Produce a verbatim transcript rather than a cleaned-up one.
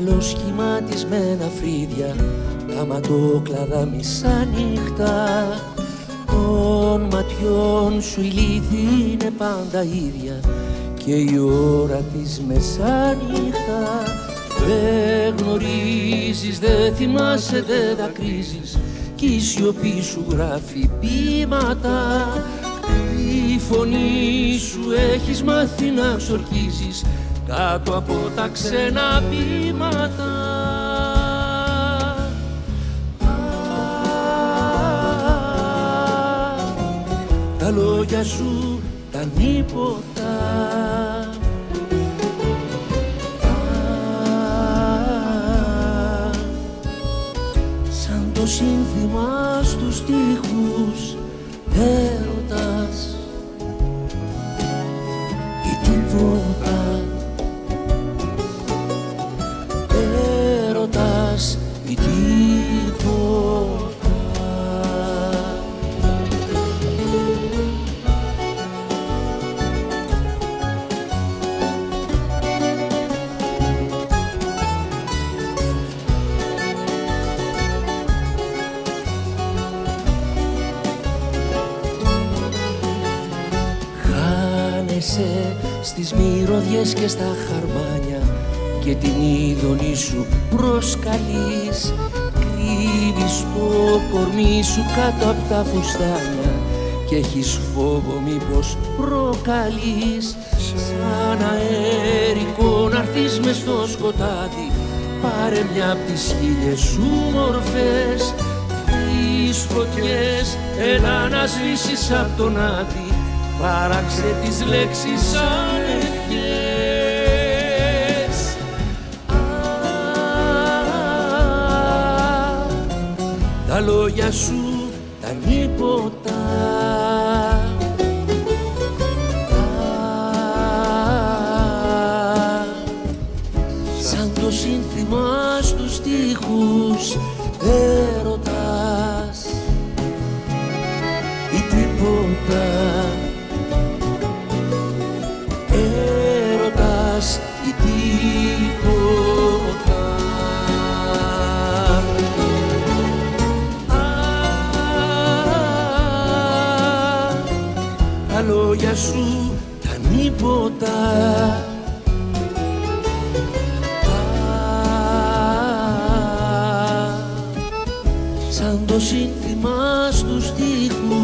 καλοσχηματισμένα φρύδια, τα ματόκλαδα μισάνυχτα. Των ματιών σου η λύθη είναι πάντα ίδια και η ώρα της μεσάνυχτα. Δεν γνωρίζεις, δεν θυμάσαι, δεν δακρύζεις κι η σιωπή σου γράφει ποίηματα. Η φωνή σου έχεις μάθει να ξορκίζεις κάτω από τα ξένα βήματα. Τα λόγια σου τα νύποτα, σαν το σύνθημα στους στίχους έρωτας ή τίποτα. Έρωτας ή τίποτα. Στις μυρωδιές και στα χαρμάνια και την ειδονή σου προσκαλείς. Κρύβεις το κορμί σου κάτω απ' τα φουστάνια και έχεις φόβο μήπως προκαλείς. Σαν αέρικο να'ρθείς μες στο σκοτάδι, πάρε μια απ' τις χίλιες σου μορφές. Τις φωτιές έλα να σβήσεις απ' τον άδει, πάραξε τις λέξεις σαν ευχές. Α, τα λόγια σου τα νύποτα, σαν το σύνθημα στους στίχους έρωτας ή τίποτα. Έρωτας ή τίποτα. Α, τα λόγια σου τα νύποτα. Σαν το σύνθημα στους στίχους